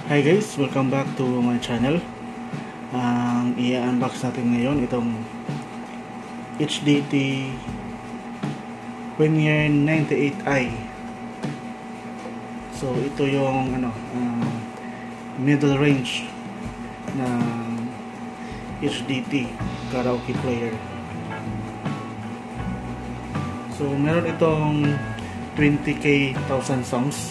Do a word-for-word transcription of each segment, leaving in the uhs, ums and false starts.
Hi guys, welcome back to my channel. Ang i-unbox natin ngayon itong H D T Premier ninety-eight i. So ito yung ano, uh, middle range na H D T karaoke player. So meron itong twenty K thousand songs.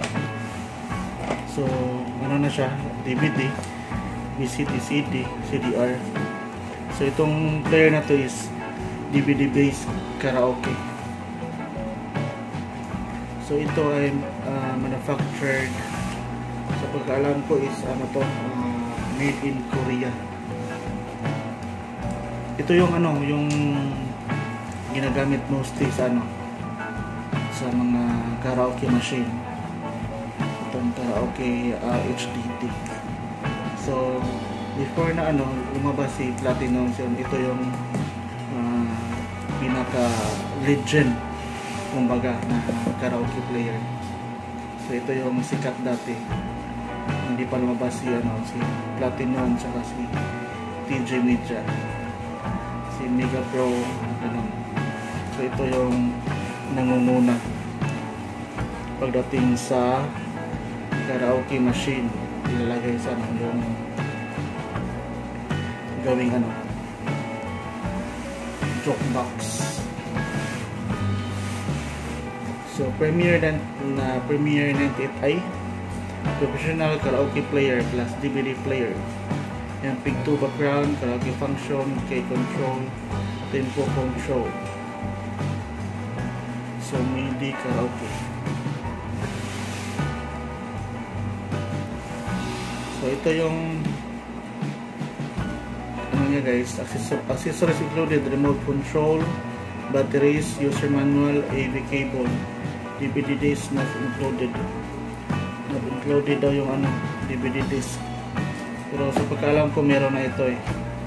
So ano na siya, D V D, V C D, C D, C D R. So itong player na to is D V D based karaoke. So ito ay uh, manufactured, sa pagkaalam ko is ano to, uh, made in Korea. Ito yung ano, yung ginagamit mostly sa ano, sa mga karaoke machine. Itong karaoke uh, H D T. So before na ano lumabas si Platinum Sound, ito yung uh, pinaka legend kumbaga na karaoke player. So ito yung sikat dati, hindi pa lumabas si ano si Platinum saka si T J Media, si Mega Pro, ganun. So ito yung nangunguna pagdating sa karaoke machine, ilalagay sa ano yung gawing ano jukebox. So Premier na uh, Premier ninety-eight i, professional karaoke player plus D V D player. Yung Pig two background, karaoke function, K control, tempo control. So MIDI karaoke. So ito yung ano niya guys, accessories included: remote control, batteries, user manual, A V cable, D V D disc not included. Not included daw yung ano, D V D disc. Pero sa pagkaalam ko meron na ito eh.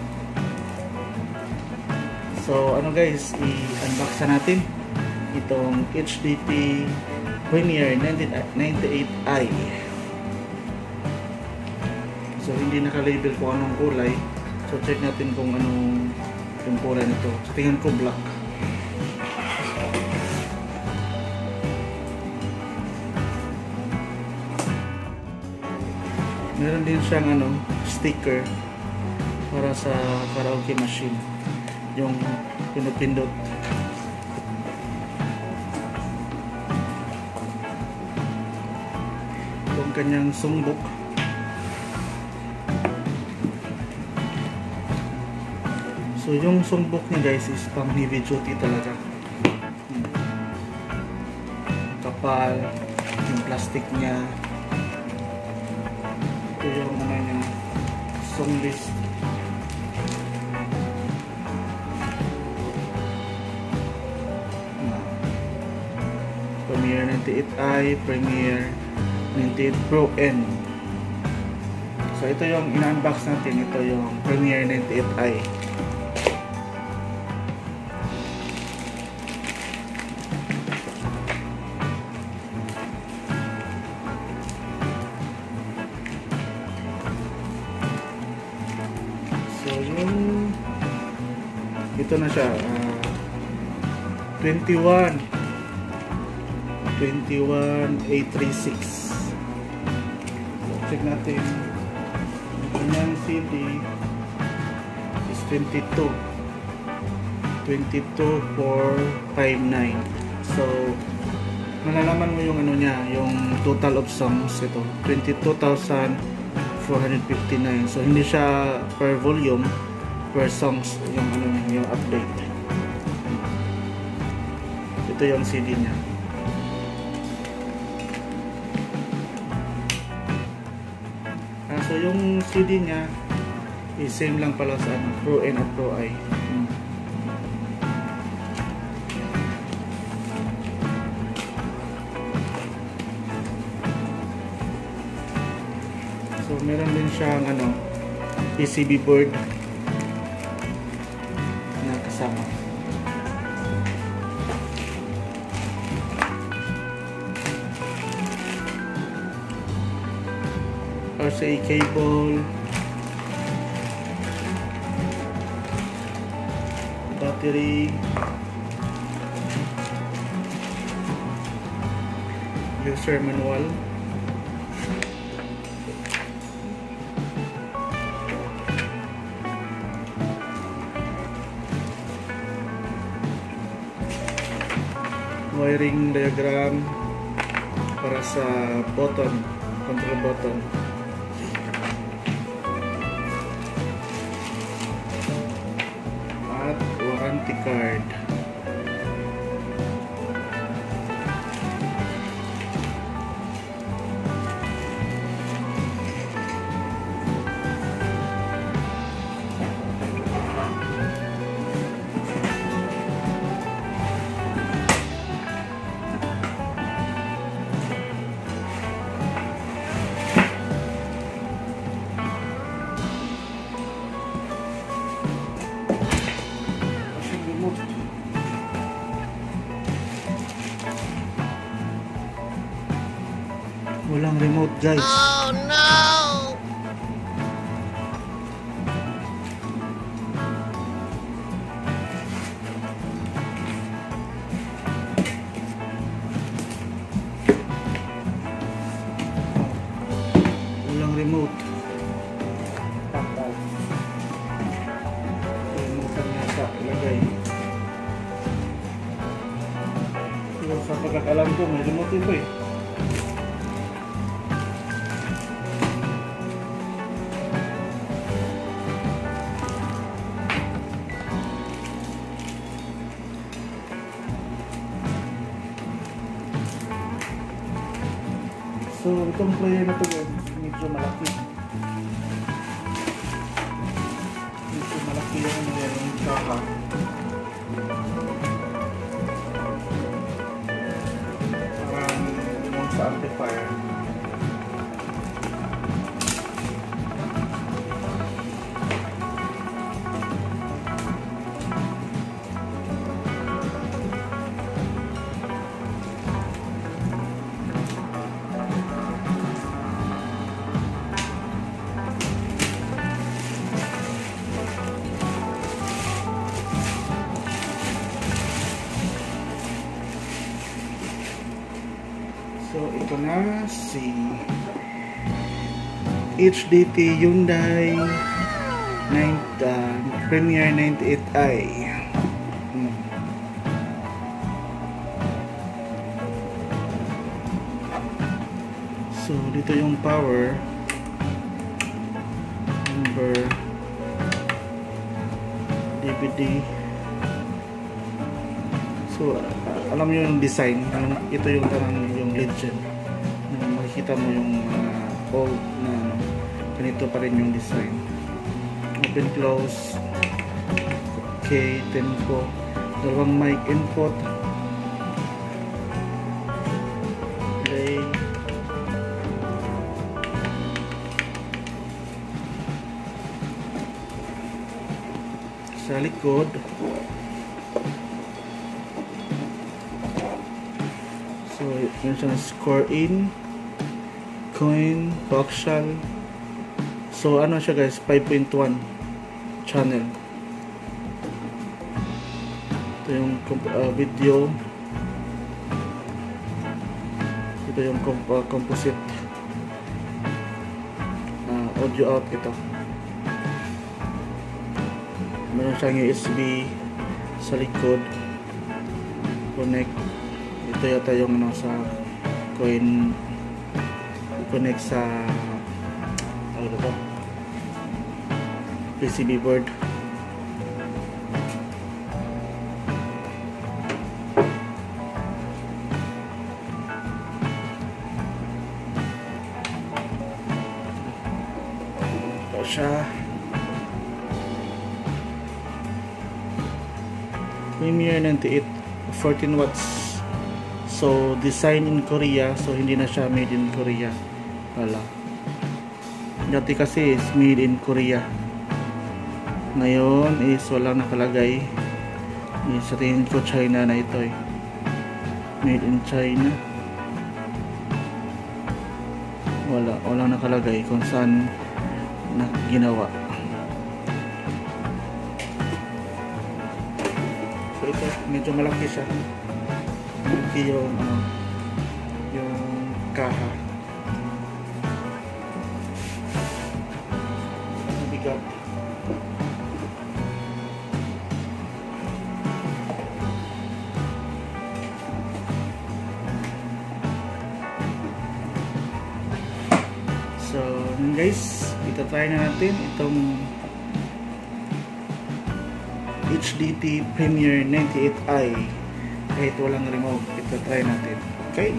So ano guys, i-unbox na natin itong H D T Premier ninety-eight i. So hindi naka-label kung anong kulay. So check natin kung anong yung kulay nito. So tingin ko black. Meron din siyang ano, sticker para sa karaoke machine. Yung pinupindot. Yung kanyang songbok. So yung songbok niya guys is pang heavy duty talaga. Hmm. Kapal yung plastic niya. Ito yung ano niya, song list. Hmm. Premier ninety-eight i, Premier ninety-eight Pro N. So ito yung ina-unbox natin, ito yung Premier ninety-eight i. So yung ito na siya, uh, twenty-one A thirty-six. So check natin yung C D is twenty-two four fifty-nine. So malalaman mo yung ano niya, yung total of songs. Ito twenty-two thousand four hundred fifty-nine. So hindi siya per volume, per songs yung ano niya, yung update. Ito yung C D niya. Ah, so yung C D niya is same lang pala sa ano, Pro N at Pro I. Hmm. So meron din siyang ano, P C B board na kasama. R C A cable, battery, user manual, wiring diagram para sa button, control button, at warranty card. Walang remote, guys. Oh no! Walang remote. Patay. Remote ang nasa ilagay. Pero sa pagkakalam ko, may remote ito eh. So, itong player na to guys, medyo malaki. Medyo malaki yung ano yan, yung kaha. Parang yung sa amplifier. So, ito na si H D T Hyundai nine, uh, Premier ninety-eight i. Hmm. So, dito yung power number, D V D. So, uh, alam nyo yung design, yung, ito yung tanang yung legend. Yung makikita mo yung uh, old na ano, ganito pa rin yung design. Open, close. Okay, tempo. Dalawang mic input. Play. Sa likod, so, yun siya score in, coin, coaxial. So, ano siya guys, five point one channel. Ito yung uh, video. Ito yung comp uh, composite. Uh, audio out ito. Meron siyang U S B sa likod. Connect. Ito yata yung ano sa coin, connect sa ano ito, P C B board. Ito siya. Premier ninety-eight, fourteen watts. So, design in Korea. So, hindi na siya made in Korea. Wala. Dati kasi is made in Korea. Ngayon is walang nakalagay. Eh, sa tingin ko China na ito eh. Made in China. Wala, walang nakalagay kung saan na ginawa. So ito, medyo malaki siya. Malaki yung uh, yung kaha. Mabigat. So, guys, itatry na natin itong H D T Premier ninety-eight i kahit walang remote. Itatry natin. Okay?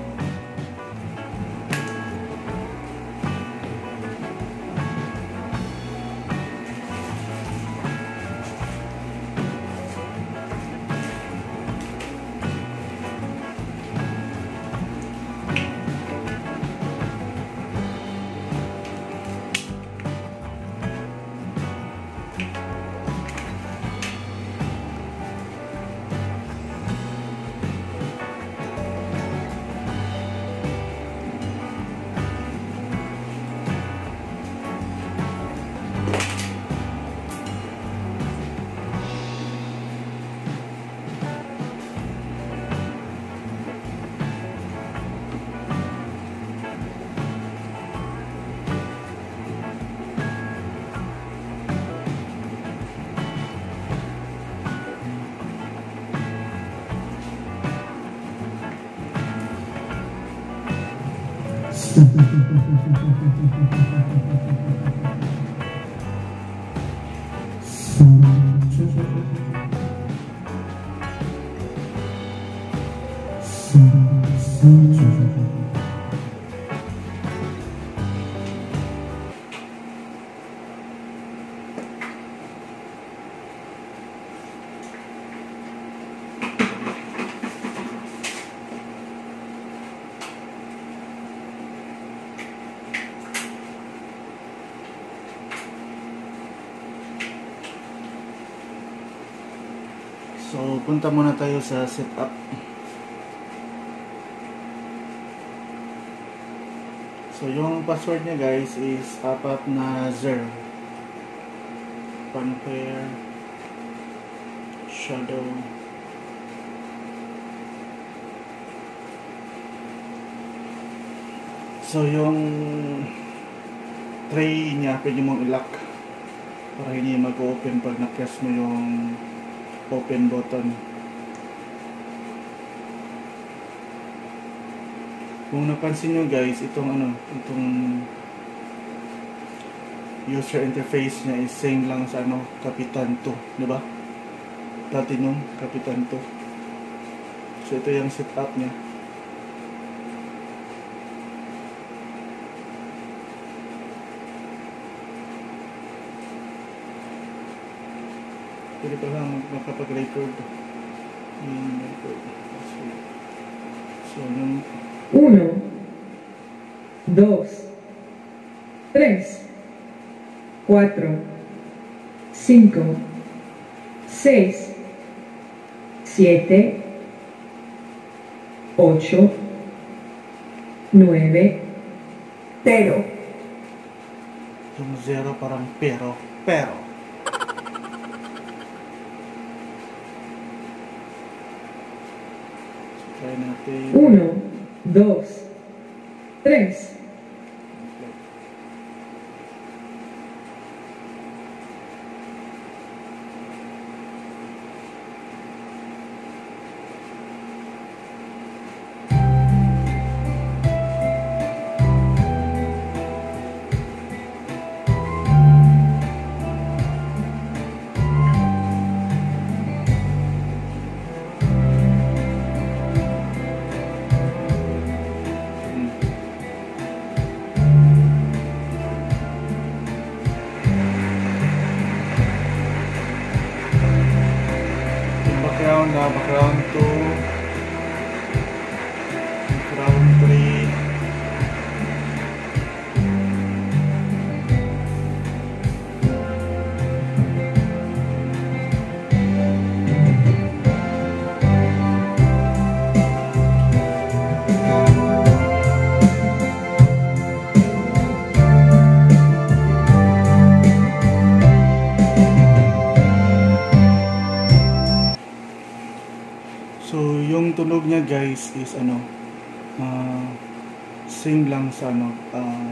So, punta muna tayo sa setup. So, yung password niya guys is apat na zero. Funfair Shadow So, yung tray niya pwede mong i-lock para hindi mag-open pag na-press mo yung open button. Kung napansin nyo guys, itong ano, itong user interface niya is same lang sa ano, Kapitan two, di ba? Platinum Kapitan two. So ito yung setup niya. Pwede pa lang makapag-record. So, yung uno, dos, tres, cuatro, cinco, seis, siete, ocho, nueve, cero. Yung zero parang pero, pero. Try natin. uno, dos, tres. Background na, background two, background three, yung tunog niya guys is ano, uh, same lang sa ano, uh,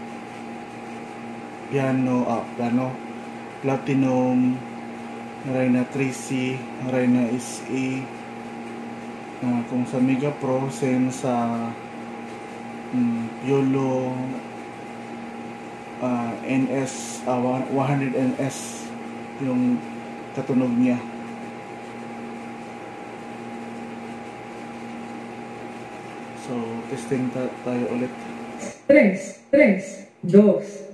piano, ah, piano, platinum, Reyna three C, Reyna S A, uh, kung sa Mega Pro, same sa um, Piolo uh, N S, uh, one hundred N S yung katunog niya. So, testing ta tayo ulit. tres, tres, dos.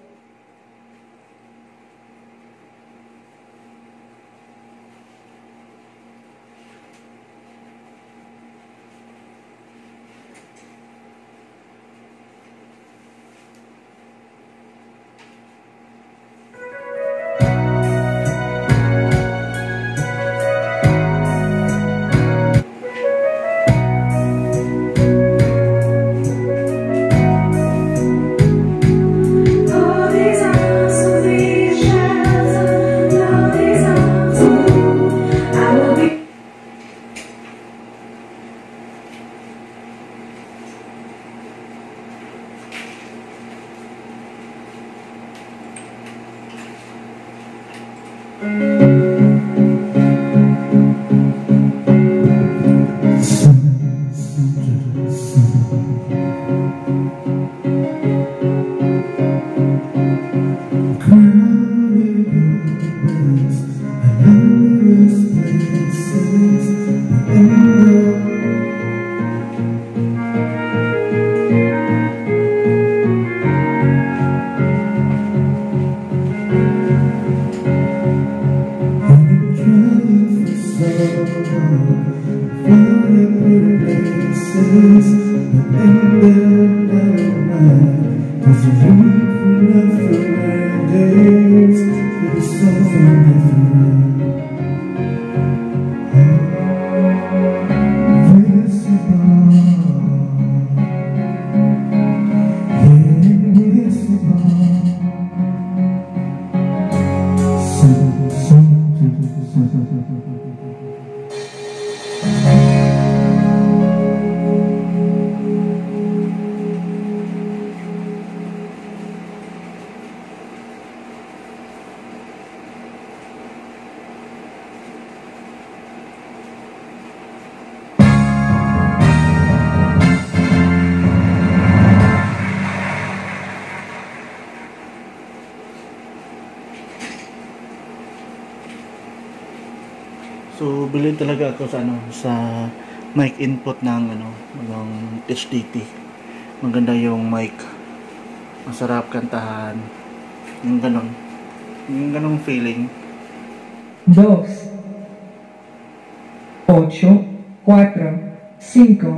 So, bilhin talaga ako sa ano, sa mic input ng ano, ng H D T. Maganda yung mic. Masarap kantahan. Yung ganun. Yung ganung feeling. dos, ocho, cuatro, cinco.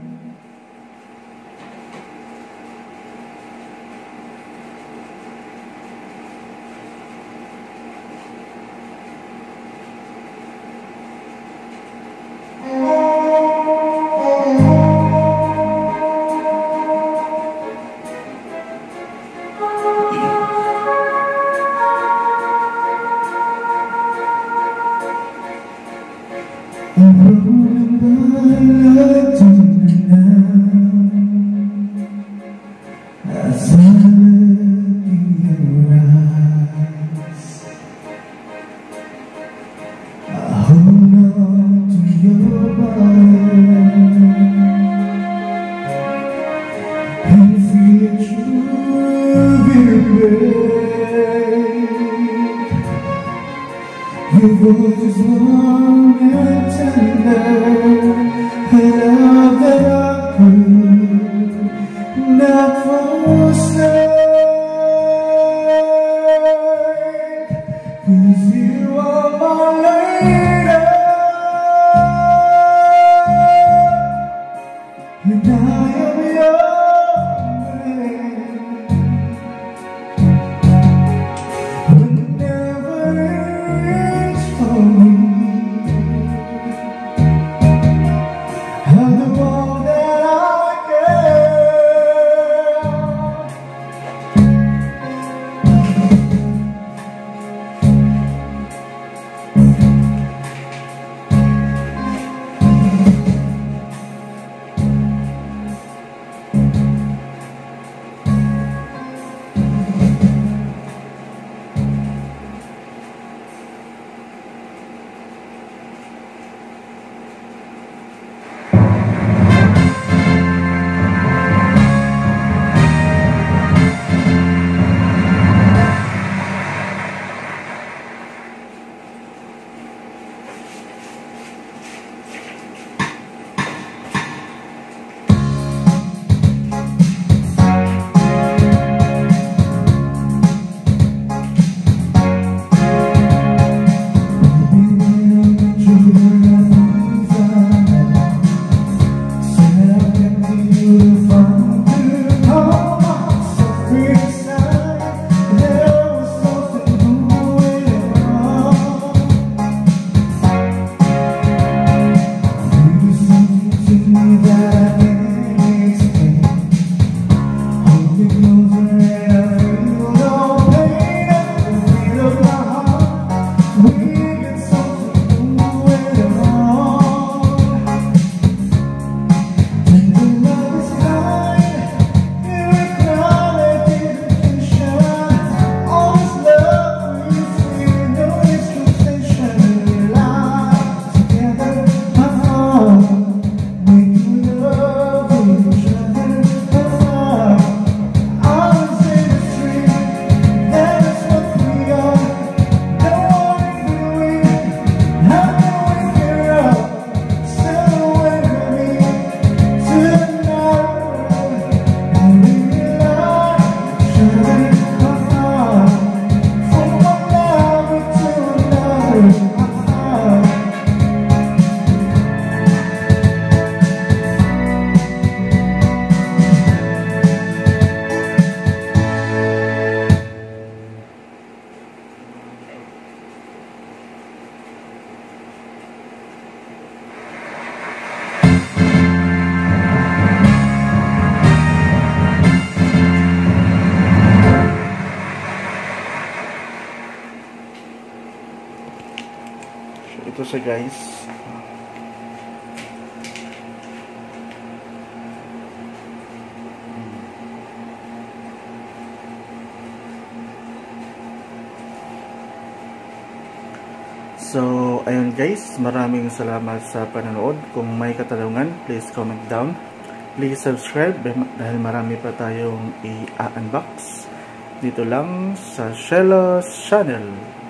Your voice is warm and tender, a love that I could not forsake. 'Cause you are my lady, and I am your man. Whenever it's for me, I'm the one that I care. matters now. Ito siya guys. So, ayun guys, maraming salamat sa panonood. Kung may katanungan, please comment down. Please subscribe dahil marami pa tayong i-unbox dito lang sa Shellos Channel.